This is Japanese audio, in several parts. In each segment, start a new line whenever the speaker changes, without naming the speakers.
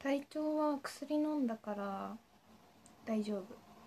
体調は薬飲んだから大丈夫。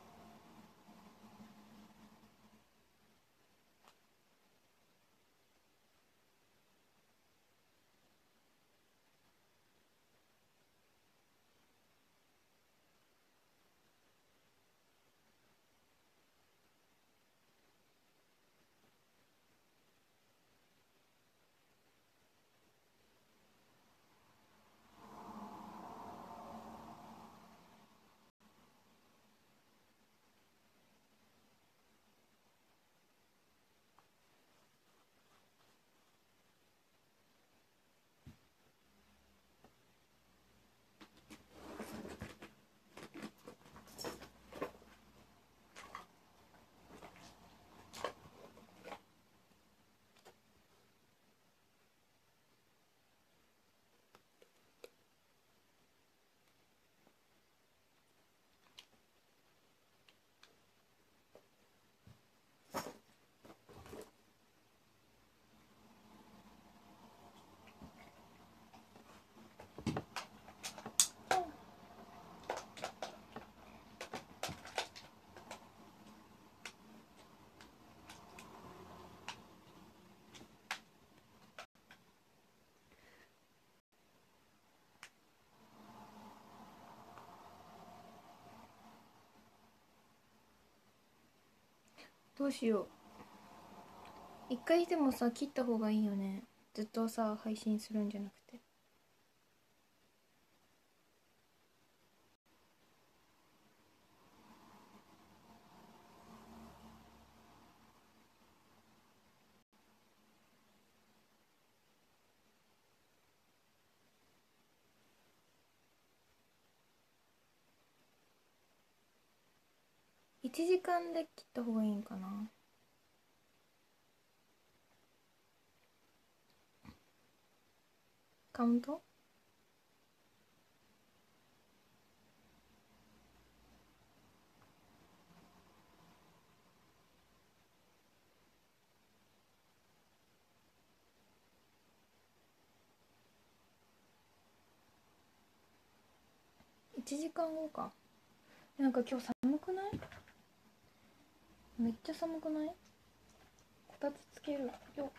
どうしよう。一回でもさ切った方がいいよね。ずっとさ配信するんじゃなくて。1時間で切った方がいいんかな。カウント1時間後か。なんか今日寒くない？めっちゃ寒くない？こたつつけるよ。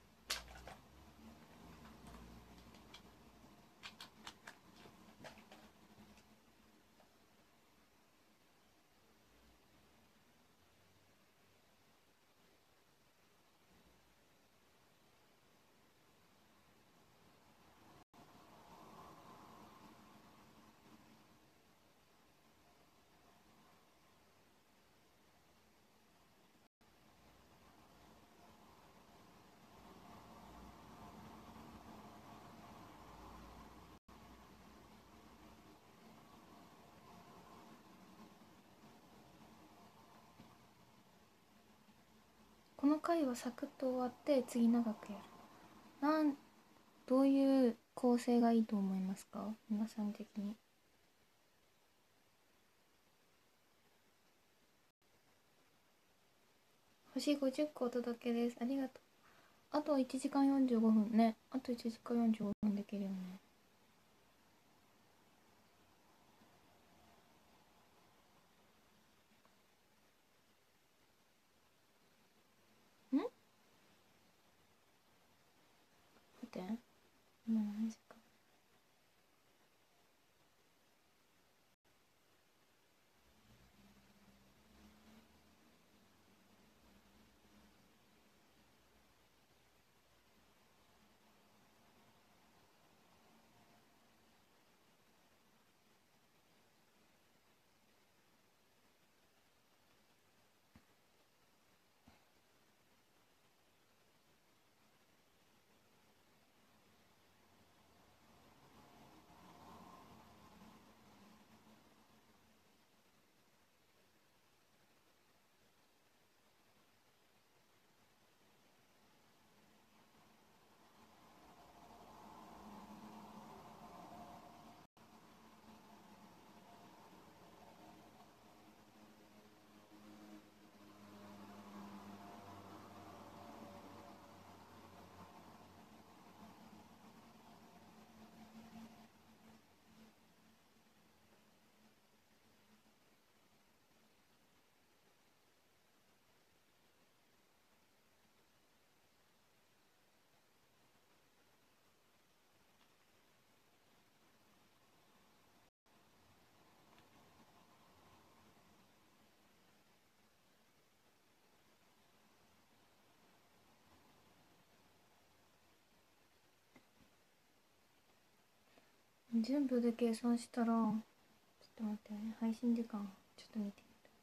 この回はサクッと終わって次長くやる。どういう構成がいいと思いますか、皆さん的に。星50個お届けです。ありがとう。あと1時間45分ね。あと1時間45分できるよね。ん？待って。今何時か。 全部で計算したら、ちょっと待ってね、配信時間ちょっと見てみる。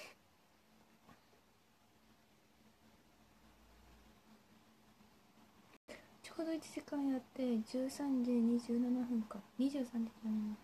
ちょうど1時間やって13時27分から23時27分。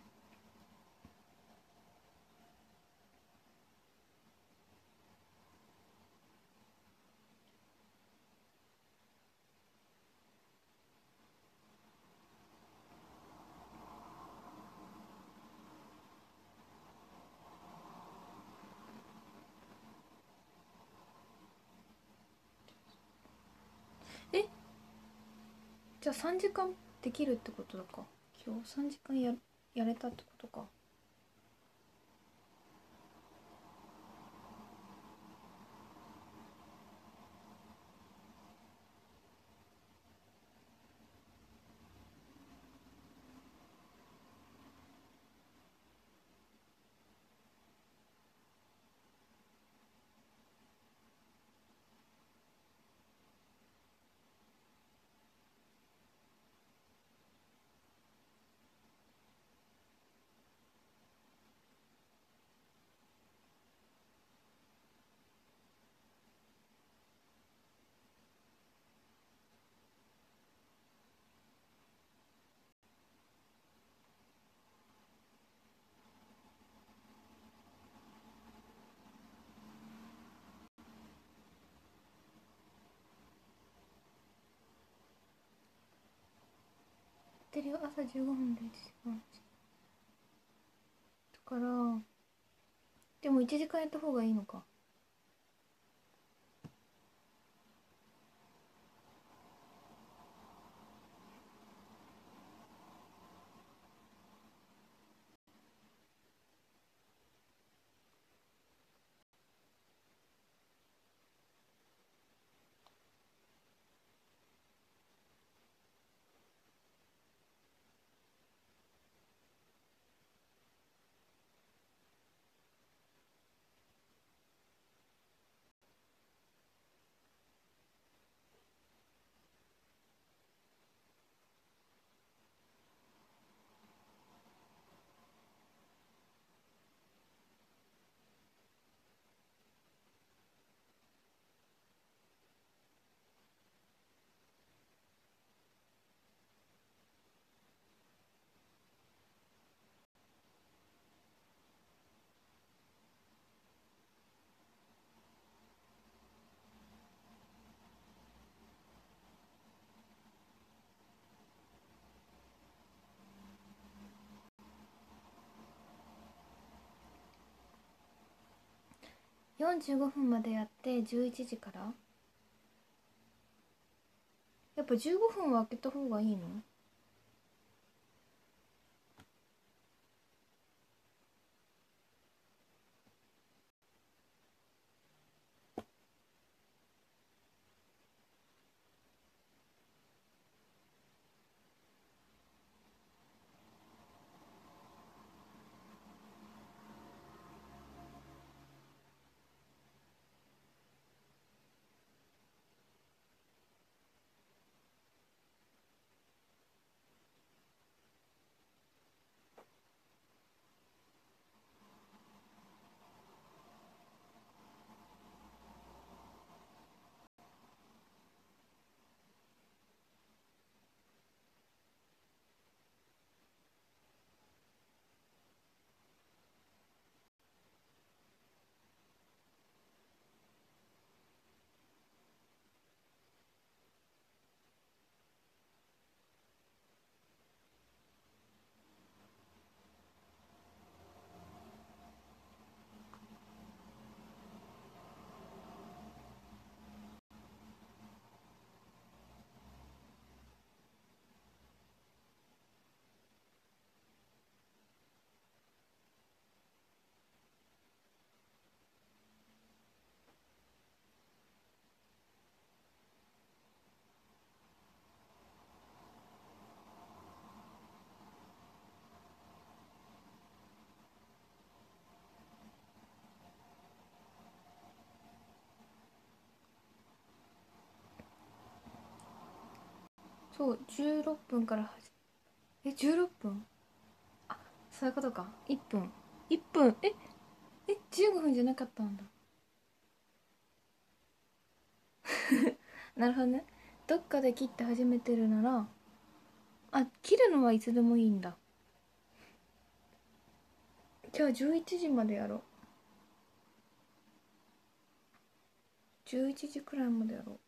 え、じゃあ3時間できるってことだか。今日3時間やれたってことか。テレ朝15分で1時間だから、でも1時間やった方がいいのか。45分までやって11時から。やっぱ15分は空けた方がいいの？そう、16分から16分。 そういうことか。1分。1分。15分じゃなかったんだ。なるほどね。どっかで切って始めてるなら、切るのはいつでもいいんだ。じゃあ11時までやろう。11時くらいまでやろう。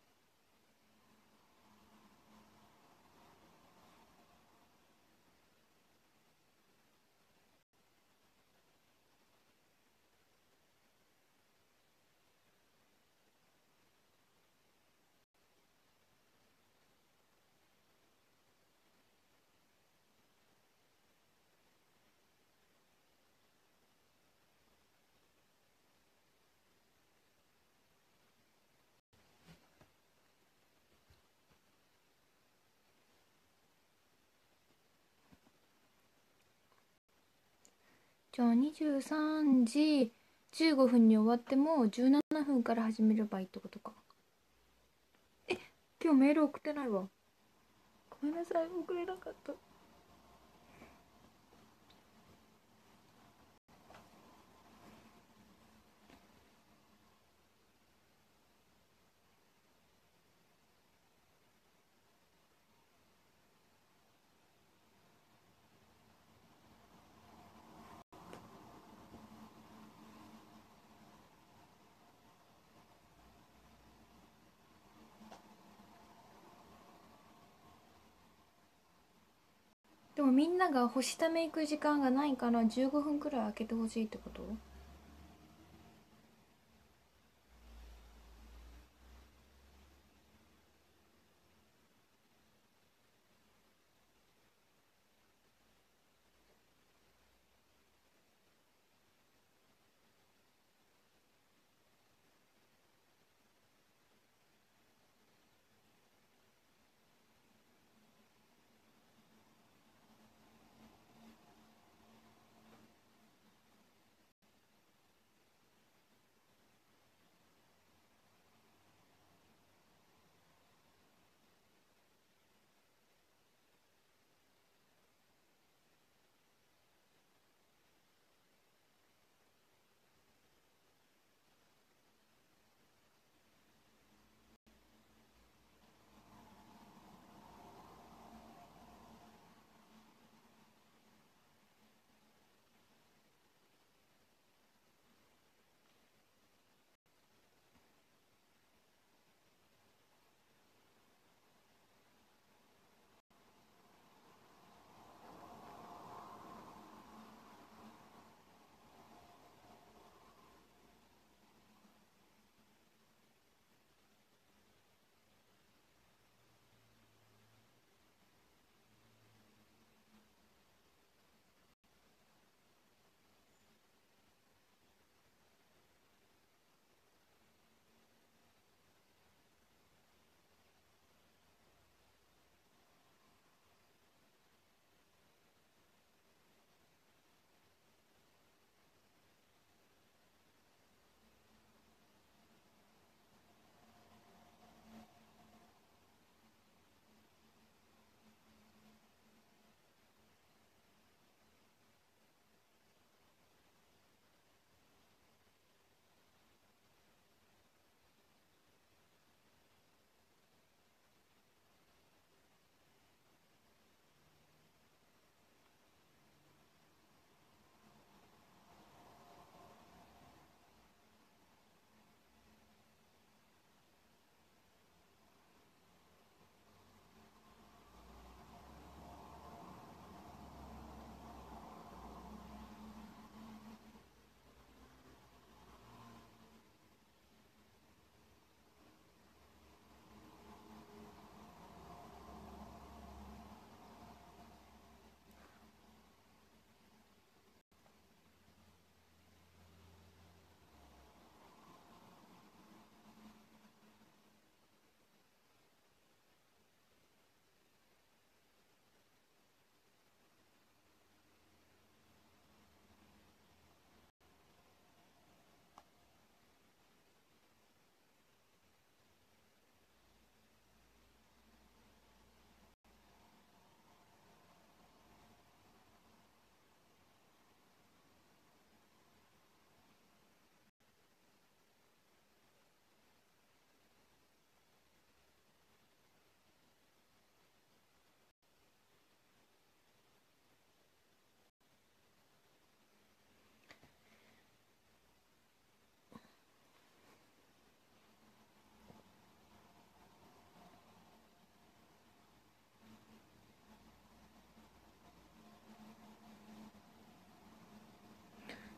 じゃあ23時15分に終わっても17分から始めればいいってことか。今日メール送ってないわ。ごめんなさい、送れなかった。でもみんなが星ため行く時間がないから15分くらい空けてほしいってこと？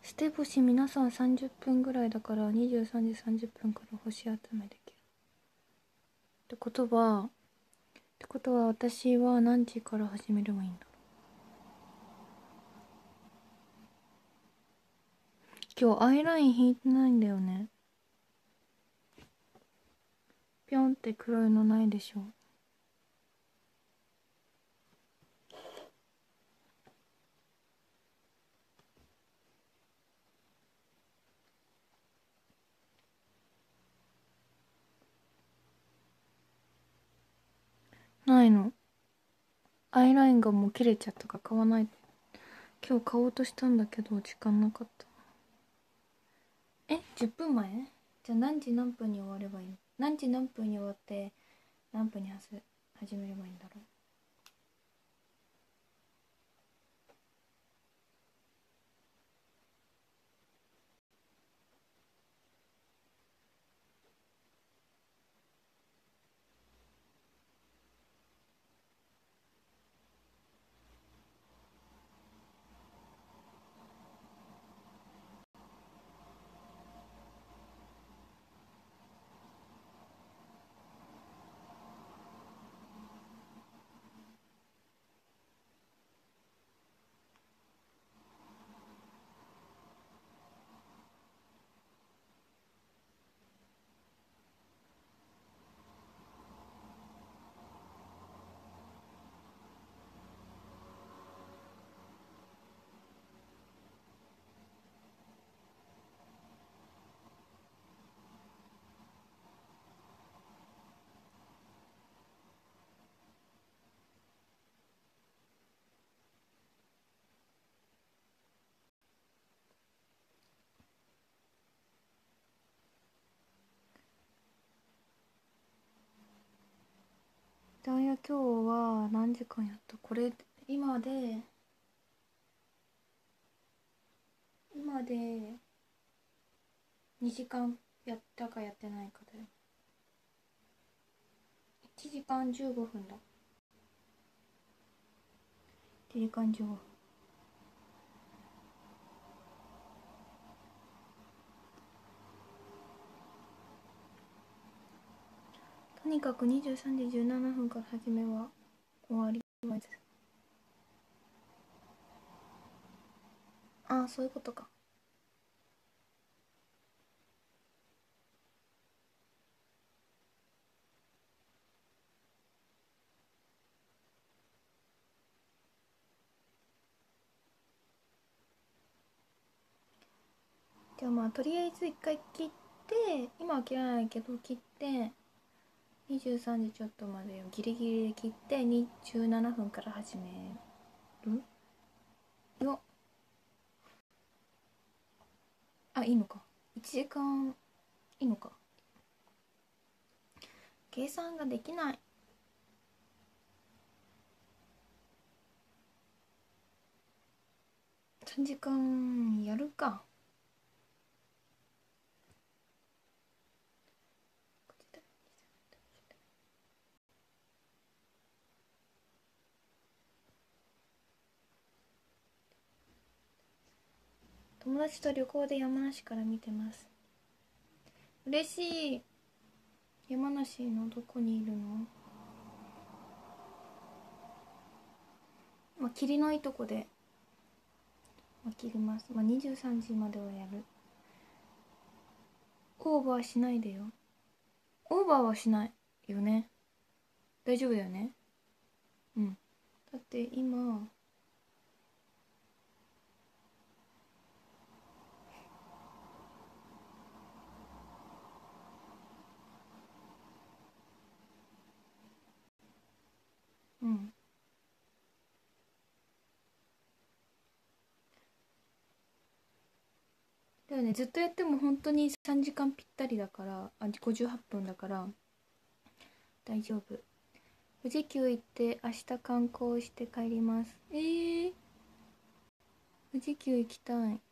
ステ星皆さん30分ぐらいだから23時30分から星集めできるってことは私は何時から始めればいいんだろう。今日アイライン引いてないんだよね。ピョンって黒いのないでしょ。ないの。アイラインがもう切れちゃったから買わない。今日買おうとしたんだけど時間なかった。10分前？じゃあ何時何分に終わればいいの？何時何分に終わって何分に始めればいいんだろう。ダイヤ今日は何時間やった？これ今で2時間やったかやってないかだよ。1時間15分だ。1時間15分。とにかく23時17分から始めは終わり。ああ、そういうことか。じゃあまあとりあえず一回切って、今は切らないけど切って23時ちょっとまでをギリギリで切って17分から始めるよ。あ、いいのか。1時間いいのか。計算ができない。3時間やるか。友達と旅行で山梨から見てます。嬉しい。山梨のどこにいるの？まあ霧のいいとこで、切ります。まあ23時まではやる。オーバーしないでよ。オーバーはしないよね。大丈夫だよね。うん。だって今うん。だよね、ずっとやっても本当に3時間ぴったりだから、58分だから大丈夫。富士急行って明日観光して帰ります。富士急行きたい。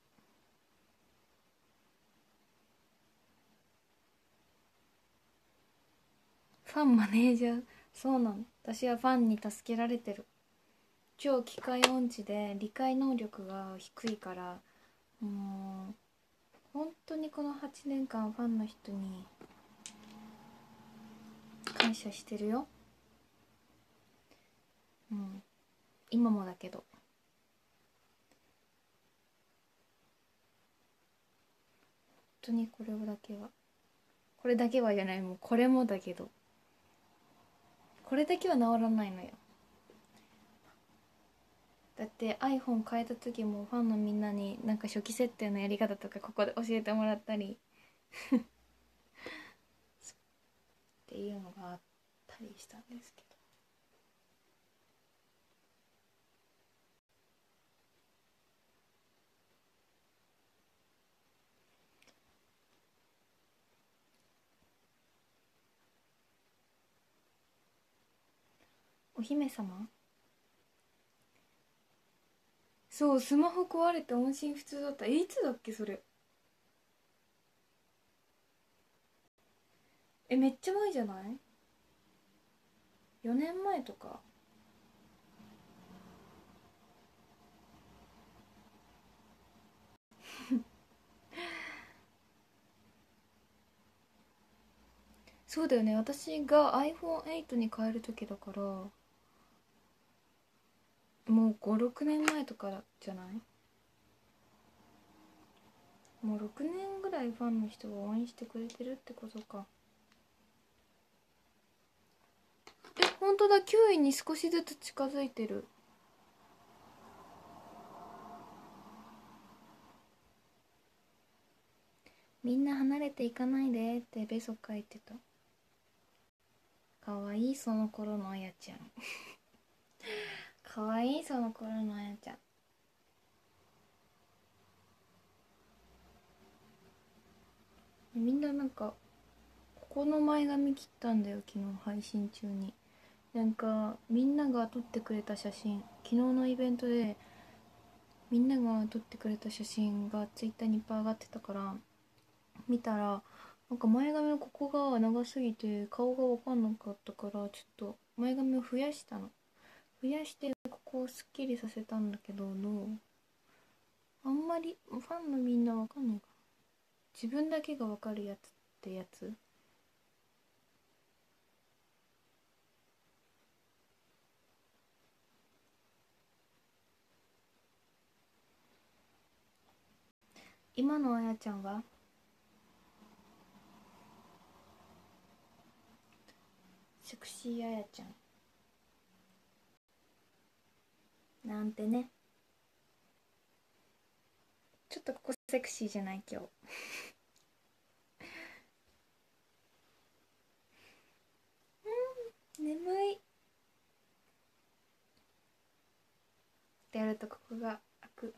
ファンマネージャー。そうなの。私はファンに助けられてる。超機械音痴で理解能力が低いから、 もう本当にこの8年間ファンの人に感謝してるよ。今もだけど、本当にこれだけはじゃない、もうこれもだけど、これだけは治らないのよ。だって iPhone 変えた時もファンのみんなになんか初期設定のやり方とかここで教えてもらったりっていうのがあったりしたんですけど、お姫様、そう、スマホ壊れて音信不通だった。いつだっけそれ。めっちゃ前じゃない？ 4 年前とか。そうだよね、私が iPhone8 に変える時だから、もう56年前とかじゃない？もう6年ぐらいファンの人が応援してくれてるってことか。本当だ、9位に少しずつ近づいてる。みんな離れていかないでってベソ書いてた。かわいいその頃のあやちゃんかわいいその頃のあやちゃん。みんななんかここの前髪切ったんだよ、昨日配信中に。なんかみんなが撮ってくれた写真、昨日のイベントでみんなが撮ってくれた写真がツイッターにいっぱい上がってたから見たら、なんか前髪のここが長すぎて顔が分かんなかったから、ちょっと前髪を増やしたの。増やしてここをすっきりさせたんだけど、あんまりファンのみんな分かんないかな。自分だけが分かるやつってやつ。今のあやちゃんはセクシーあやちゃんなんてね。ちょっとここセクシーじゃない今日。眠いってやるとここが開く。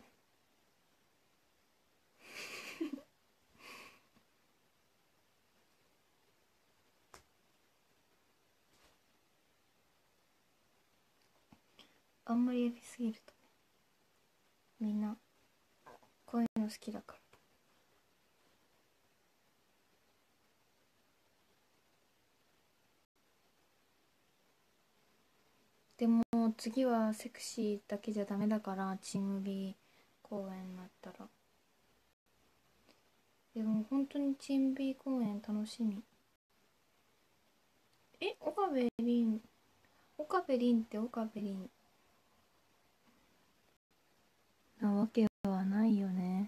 あんまりやりすぎるとみんなこういうの好きだから。でも次はセクシーだけじゃダメだから、チーム B 公演になったら。でも本当にチーム B 公演楽しみ。岡部凛、岡部凛って岡部凛なわけはないよね。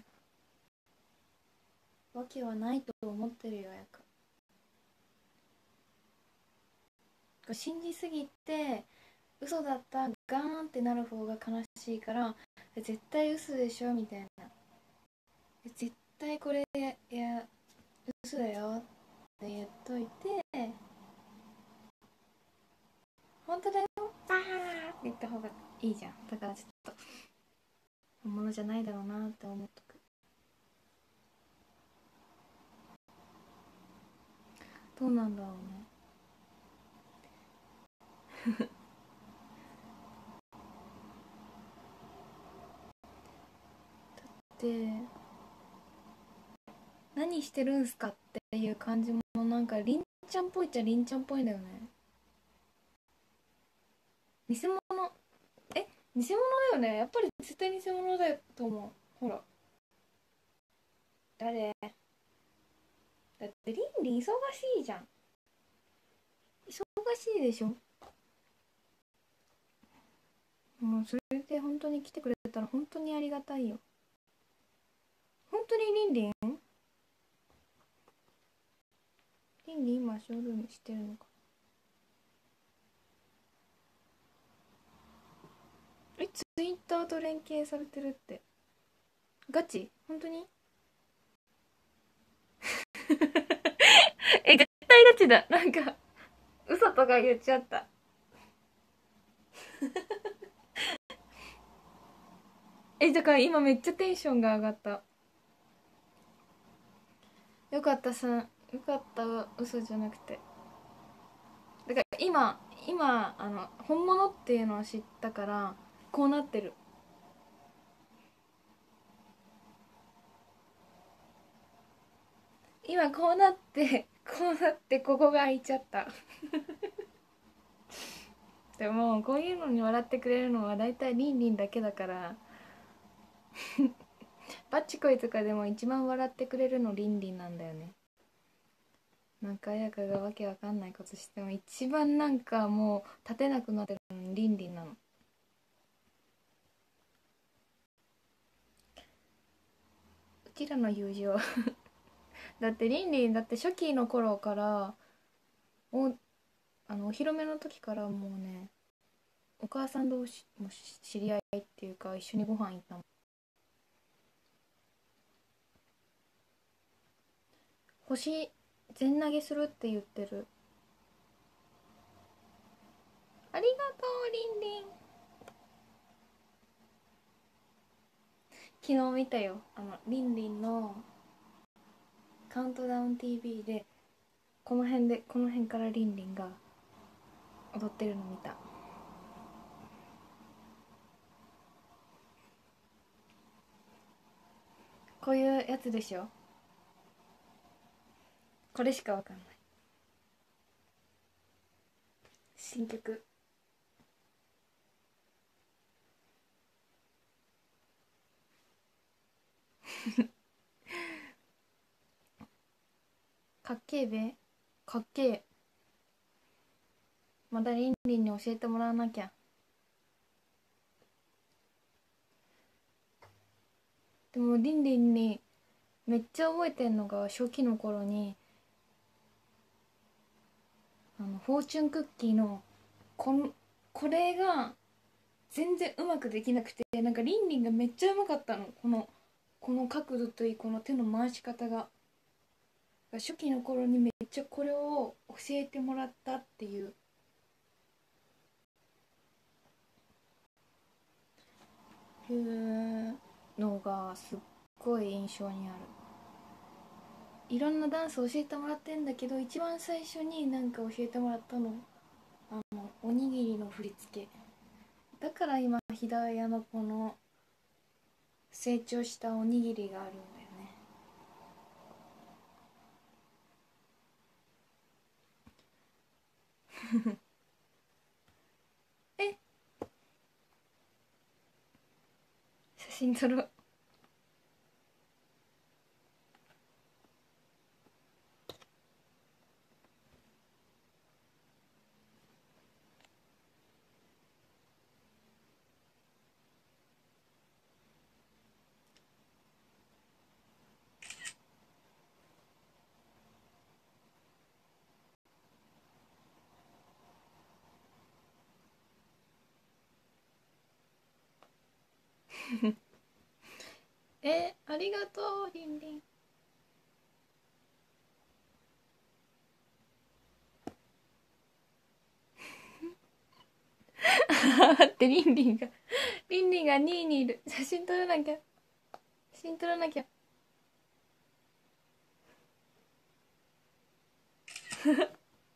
わけはないと思ってるよ、やか。信じすぎて嘘だったガーンってなる方が悲しいから、絶対嘘でしょみたいな、絶対これ嘘だよって言っといて、本当だよバーって言った方がいいじゃん。だからちょっと本物じゃないだろうなって思っとく。どうなんだろうね。で、何してるんすかっていう感じもなんかりんちゃんっぽいっちゃりんちゃんっぽいんだよね。偽物、偽物だよね、やっぱり絶対偽物だよと思う。ほら誰？だってリンリン忙しいじゃん。忙しいでしょ。もうそれで本当に来てくれたら本当にありがたいよ。本当にリンリン今ショールームしてるのか。ツイッターと連携されてるって。ガチ？本当に？絶対ガチだ。なんか嘘とか言っちゃった。だから今めっちゃテンションが上がった。よかったさ、よかったわ、嘘じゃなくて。だから今本物っていうのを知ったからこうなってる。今こうなってここが開いちゃった。でもこういうのに笑ってくれるのはだいたいリンリンだけだから。バッチコイとかでも一番笑ってくれるのリンリンなんだよね。なんか彩香がわけわかんないことしても一番なんかもう立てなくなってるのリンリンなの。うちらの友情だってリンリンだって初期の頃からおお披露目の時からもうね、お母さん同士も知り合いっていうか一緒にご飯行ったもん。星全投げするって言ってる。ありがとうリンリン。昨日見たよ、リンリンのカウントダウン TV でこの辺からリンリンが踊ってるの見た。こういうやつでしょ。これしかわかんない。新曲かっけえべ。かっけえ。またリンリンに教えてもらわなきゃ。でもリンリンにめっちゃ覚えてんのが初期の頃にフォーチュンクッキーのこれが全然うまくできなくて、なんかリンリンがめっちゃうまかったの。この角度といい、この手の回し方が。初期の頃にめっちゃこれを教えてもらったっていうのがすっごい印象にある。いろんなダンス教えてもらってんだけど、一番最初になんか教えてもらったのおにぎりの振り付けだから。今ひだやのこの成長したおにぎりがあるんだよね。え、写真撮ろう。ありがとうリンリン。待ってリンリンが2位にいる。写真撮らなきゃ。写真撮らなきゃ。やったー、リンリンが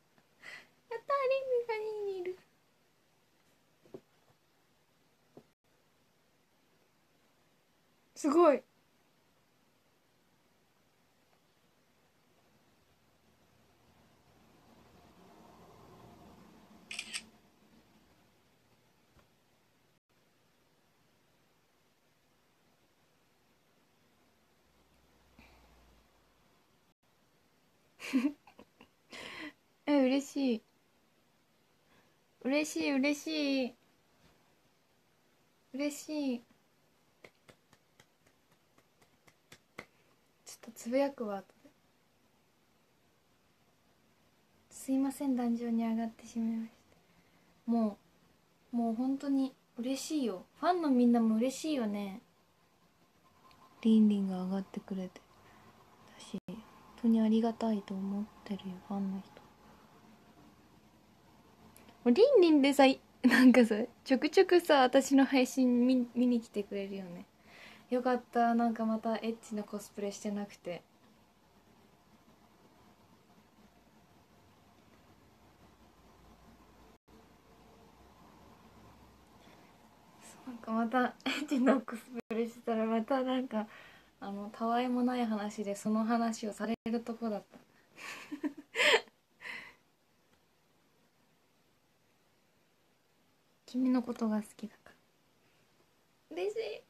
2位にいる。すごい。 嬉しい嬉しい嬉しい嬉しい。ちょっとつぶやくわ後で。すいません、壇上に上がってしまいました。もう本当に嬉しいよ。ファンのみんなも嬉しいよね。リンリンが上がってくれて、私本当にありがたいと思ってるよ、ファンの人。リンリンでさ、なんかさ、ちょくちょくさ、私の配信見に来てくれるよね。よかった。なんかまたエッチなコスプレしてなくて。なんかまたエッチなコスプレしたらまたなんかたわいもない話でその話をされるとこだった。君のことが好きだから。嬉しい。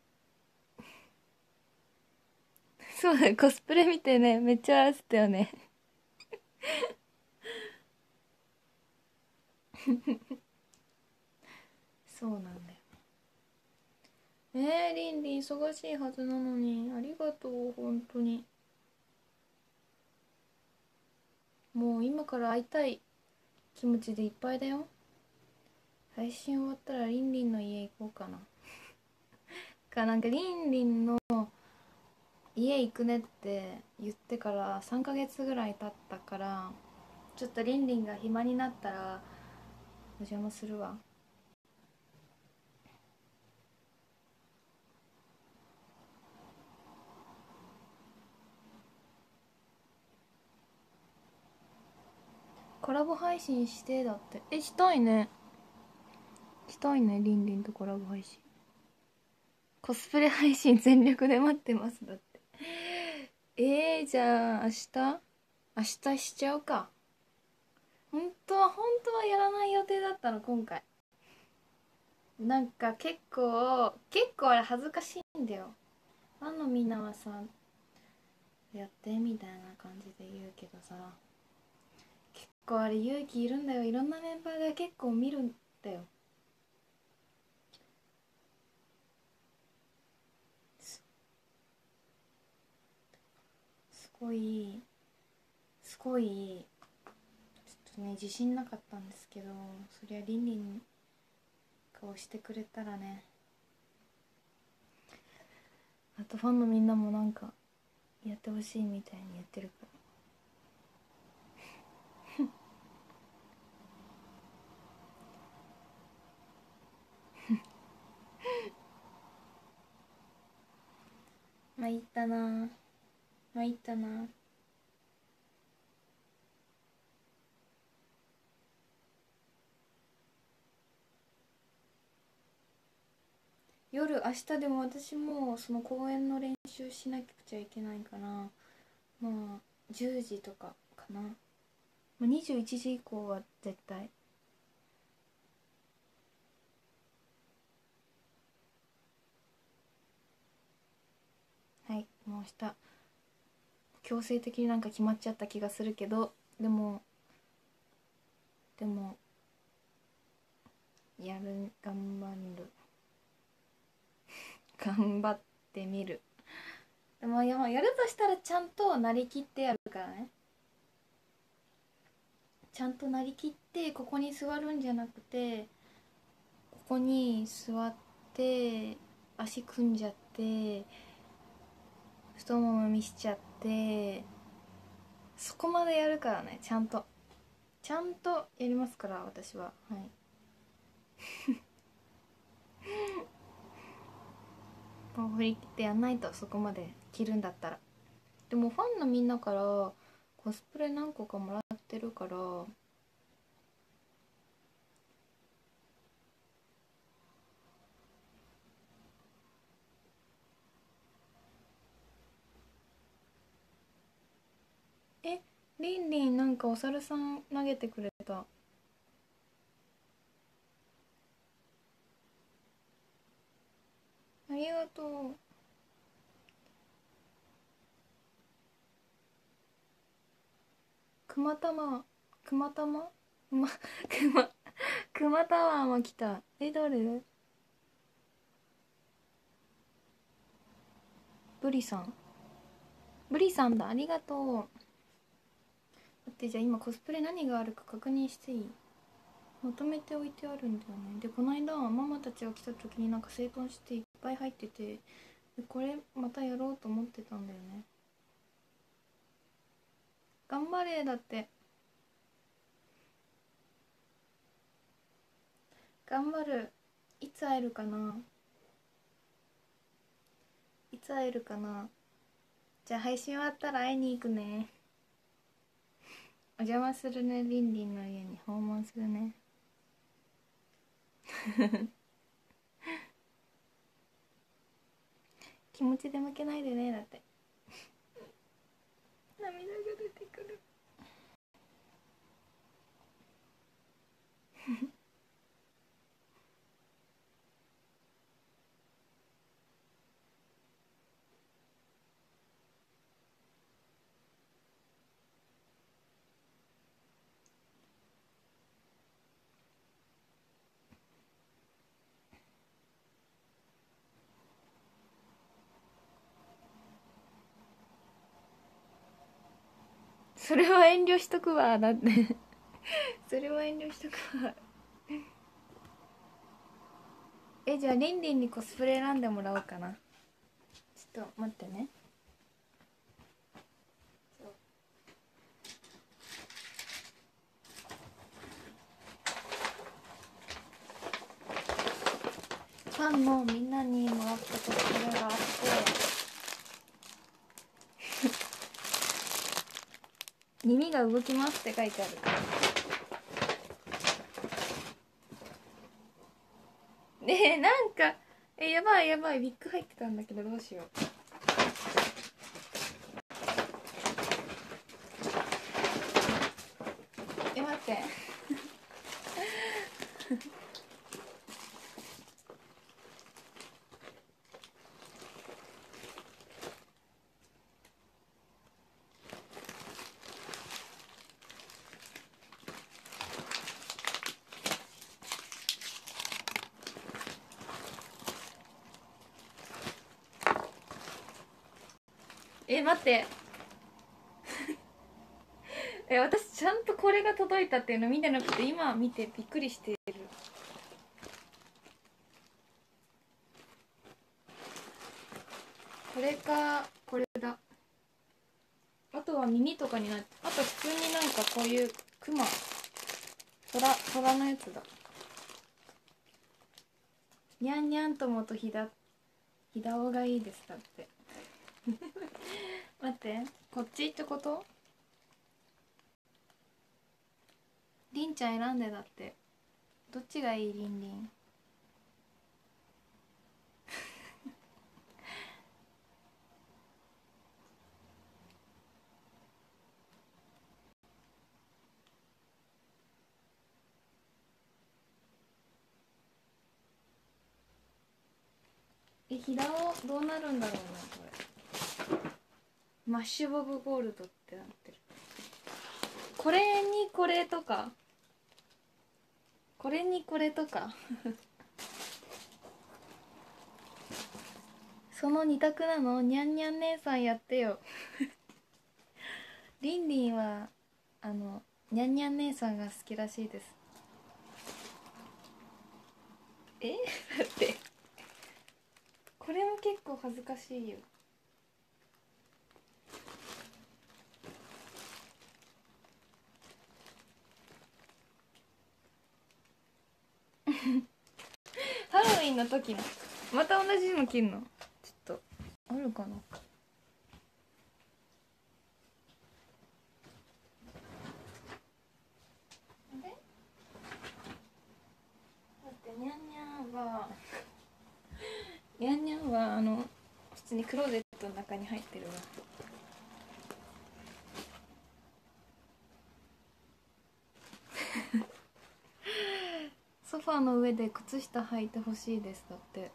そうだ、コスプレ見てね、めっちゃ笑ってたよね。そうなんだよ。リンリン忙しいはずなのにありがとう、本当に。もう今から会いたい気持ちでいっぱいだよ。配信終わったらリンリンの家行こうかな。なんかリンリンの家行くねって言ってから3ヶ月ぐらい経ったから、ちょっとリンリンが暇になったらお邪魔するわ。コラボ配信してだって。したいね。したいね、リンリンとコラボ配信。コスプレ配信全力で待ってますだって。じゃあ明日しちゃうか。本当はやらない予定だったの今回。なんか結構あれ恥ずかしいんだよ。ファンのみんなはさ、やってみたいな感じで言うけどさ、結構あれ勇気いるんだよ。いろんなメンバーが結構見るんだよ。すごいすごいちょっとね、自信なかったんですけど、そりゃリンリンが押してくれたらね。あとファンのみんなもなんかやってほしいみたいに言ってるから。参ったな参ったな。夜、明日でも私もその公演の練習しなくちゃいけないから、まあ10時とかかな、まあ、21時以降は絶対。はい、もう明日強制的になんか決まっちゃった気がするけど、でも頑張る頑張ってみる。でもやるとしたらちゃんとなりきってやるからね。ちゃんとなりきってここに座るんじゃなくて、ここに座って足組んじゃって太もも見しちゃって、そこまでやるからね。ちゃんとやりますから私は。はい。もう振り切ってやんないと、そこまで着るんだったら。でもファンのみんなからコスプレ何個かもらってるから。えリンリンなんかお猿さん投げてくれた。ありがとくまたまくまたままくまくまタワーも来た。誰？ブリさん、ブリさんだ、ありがとう。待って、じゃあ今コスプレ何があるか確認していい？まとめておいてあるんだよね。でこの間ママたちが来た時になんか整頓していっぱい入ってて、でこれまたやろうと思ってたんだよね。頑張れ。だって頑張る。いつ会えるかな、いつ会えるかな。じゃあ配信終わったら会いに行くね。お邪魔するね、リンリンの家に訪問するね。気持ちで負けないでね。だって涙が出てくる。それは遠慮しとくわ。だってそれは遠慮しとくわ。じゃあリンリンにコスプレ選んでもらおうかな。ちょっと待ってね。ファンのみんなにもらったコスプレがあって耳が動きますって書いてあるからね。なんかやばいやばい、ビッグ入ってたんだけどどうしよう。待って待って私ちゃんとこれが届いたっていうの見てなくて、今見てびっくりしてる。これか、これだ。あとは耳とかになって、あと普通になんかこういうクマ、虎のやつだ。にゃんにゃんともとひだおがいいですだって待って、こっちってこと？りんちゃん選んで。だってどっちがいい？りんりんひだおどうなるんだろうな。これマッシュボブゴールドってなってる。これにこれとか、これにこれとかその二択なの？にゃんにゃん姉さんやってよりんりんはにゃんにゃん姉さんが好きらしいです。だってこれも結構恥ずかしいよ。ハロウィンの時のまた同じの着んの？ちょっとあるかな。あれ？だってにゃんにゃんはにゃんにゃんは普通にクローゼットの中に入ってるわ。ソファーの上で靴下履いてほしいです。だって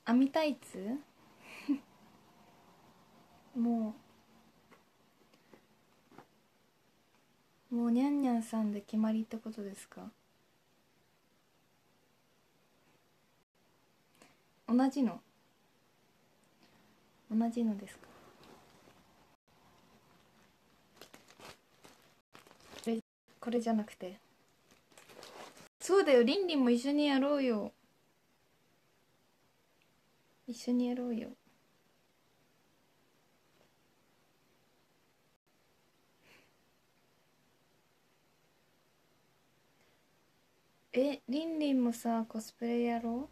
網タイツもうにゃんにゃんさんで決まりってことですか？同じのですか？これじゃなくて。そうだよ、りんりんも一緒にやろうよ。一緒にやろうよ。りんりんもさコスプレやろう。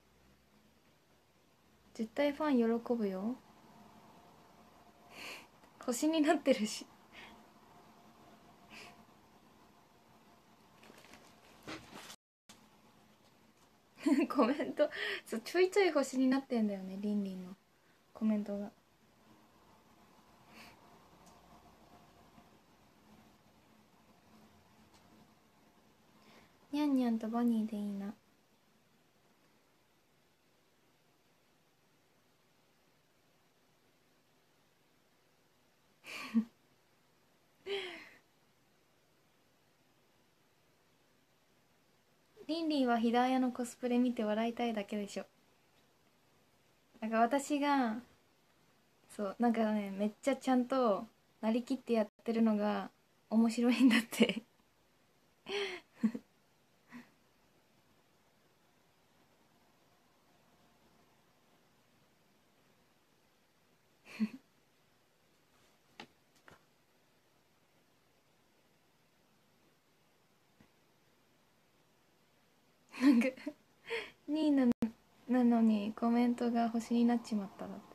絶対ファン喜ぶよ。星になってるしコメント、そうちょいちょい星になってんだよね、りんりんのコメントが。にゃんにゃんとバニーでいいな。りんりんはひだあやのコスプレ見て笑いたいだけでしょ。なんか私がそうなんかね、めっちゃちゃんとなりきってやってるのが面白いんだってなんか2位なのにコメントが星になっちまったらって。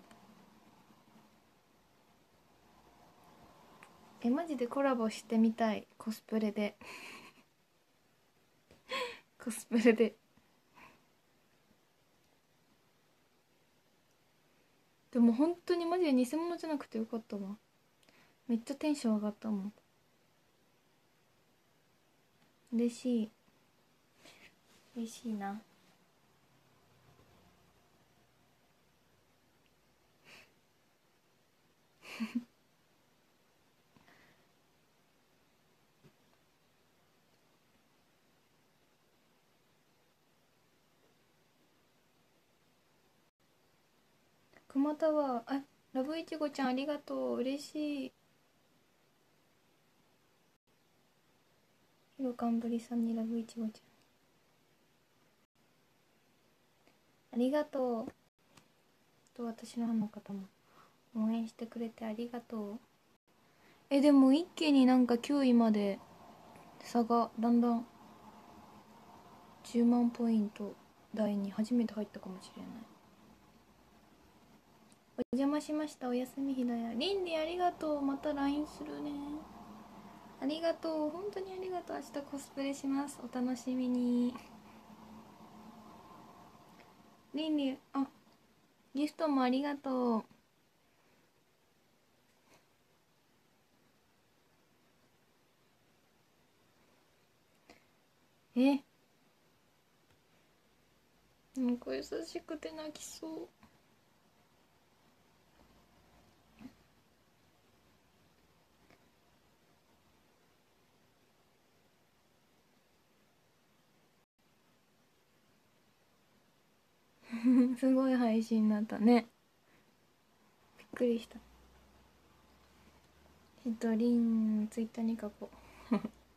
マジでコラボしてみたい。コスプレでコスプレで。でも本当にマジで偽物じゃなくてよかったわ。めっちゃテンション上がったもん。嬉しい。嬉しいな。熊田はラブいちごちゃんありがとう。嬉しい。ひろかんぶりさんにラブいちごちゃんありがとう。と私のファンの方も応援してくれてありがとう。でも一気になんか9位まで差がだんだん10万ポイント台に初めて入ったかもしれない。お邪魔しました。おやすみひだや。りんりありがとう。また LINE するね。ありがとう。本当にありがとう。明日コスプレします。お楽しみに。りんりギフトもありがとう。なんか優しくて泣きそうすごい配信になったね。びっくりした。りんツイッターに書こう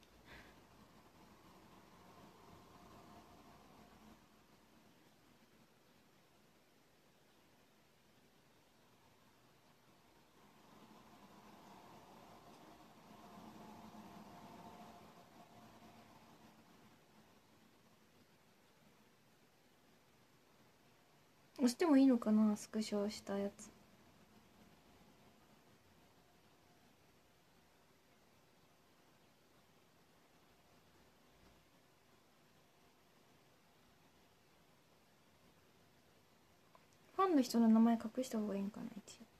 押してもいいのかな、スクショしたやつ。ファンの人の名前隠した方がいいんかな、一応。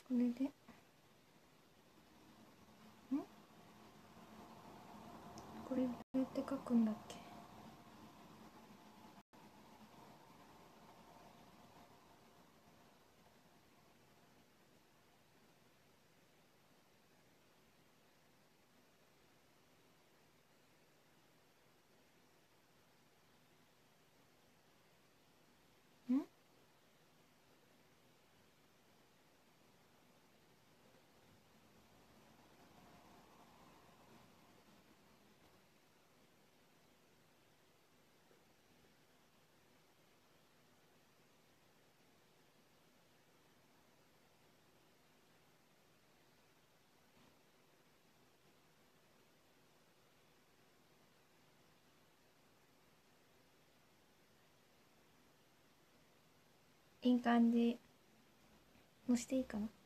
これでこれどうやって書くんだっけ。いい感じ。押していいかな。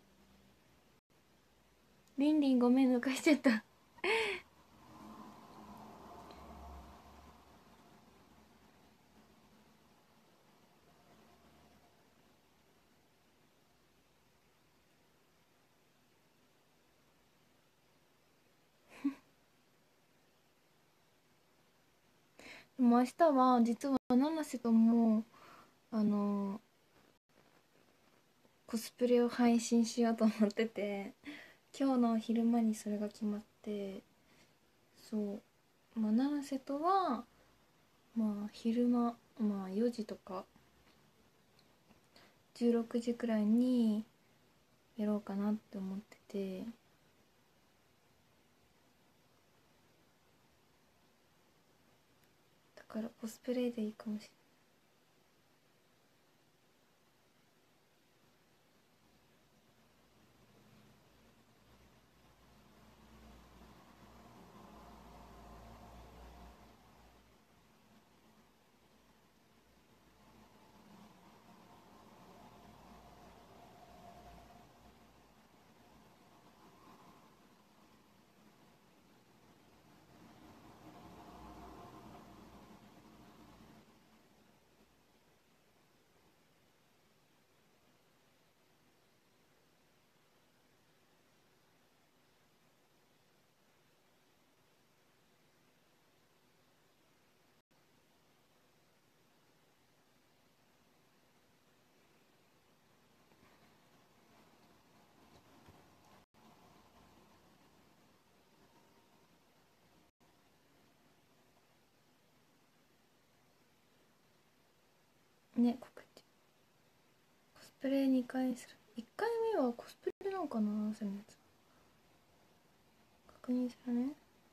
リンリンごめん、抜かしちゃったでも明日は実は七瀬ともコスプレを配信しようと思ってて、今日の昼間にそれが決まって、そう、七瀬とは昼間4時とか16時くらいにやろうかなって思ってて、だからコスプレでいいかもしれない。ね、告知コスプレ2回する。1回目はコスプレなのかな、そのやつ確認するね。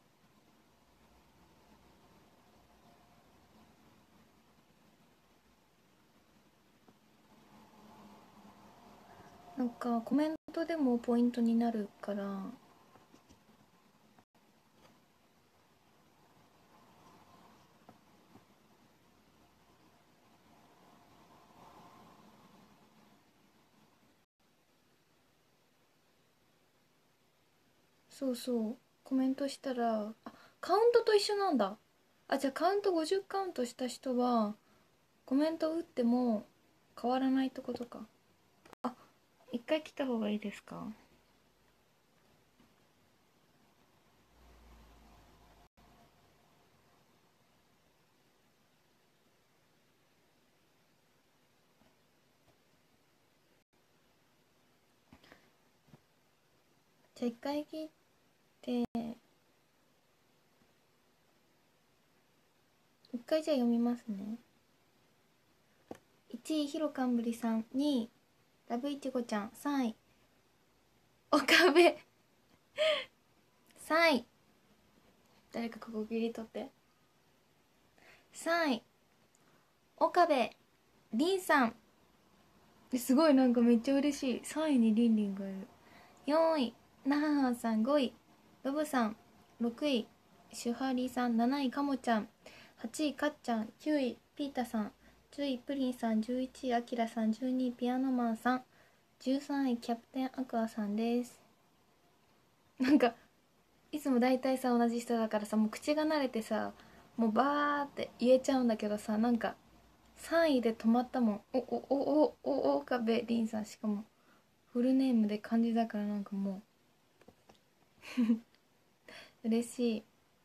なんかコメントでもポイントになるから、そうそう、コメントしたら、カウントと一緒なんだ。じゃあカウント50カウントした人はコメント打っても変わらないってことか。一回来た方がいいですか。じゃあ一回切って、一回じゃあ読みますね。1位ひろかんぶりさん、2位ラブいちごちゃん、3位岡部3位、誰かここ切り取って。3位岡部りんさん。すごい、なんかめっちゃ嬉しい。3位にりんりんがいる。4位なははさん、5位ロブさん、6位シュハリさん、7位かもちゃん、8位かっちゃん、9位ピータさん、10位プリンさん、11位あきらさん、12位ピアノマンさん、13位キャプテンアクアさんです。なんかいつも大体さ同じ人だからさ、もう口が慣れてさ、もうバーって言えちゃうんだけどさ、なんか3位で止まったもん。岡部凛さん、しかもフルネームで漢字だからなんかもう嬉しい。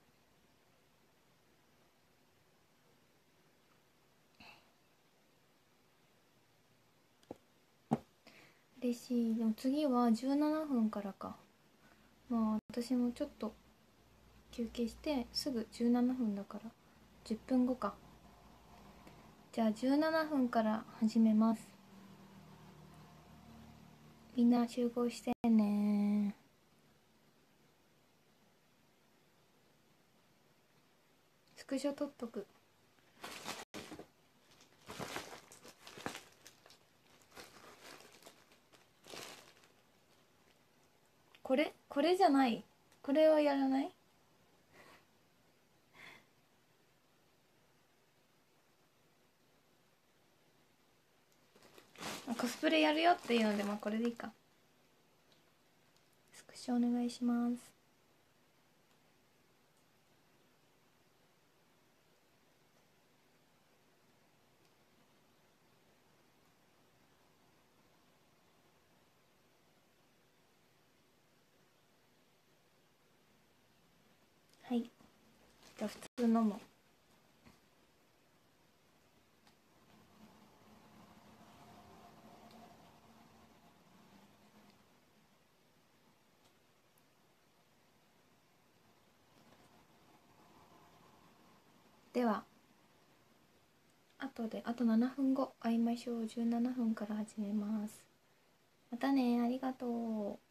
嬉しい。でも次は17分からか。まあ私もちょっと休憩してすぐ17分だから10分後か。じゃあ17分から始めます。みんな集合してね。スクショ撮っとく。これじゃない。これはやらない。コスプレやるよっていうので、まあこれでいいか。スクショお願いします。はい。じゃあ普通のも。では後であと7分後会いましょう。17分から始めます。またね。ありがとう。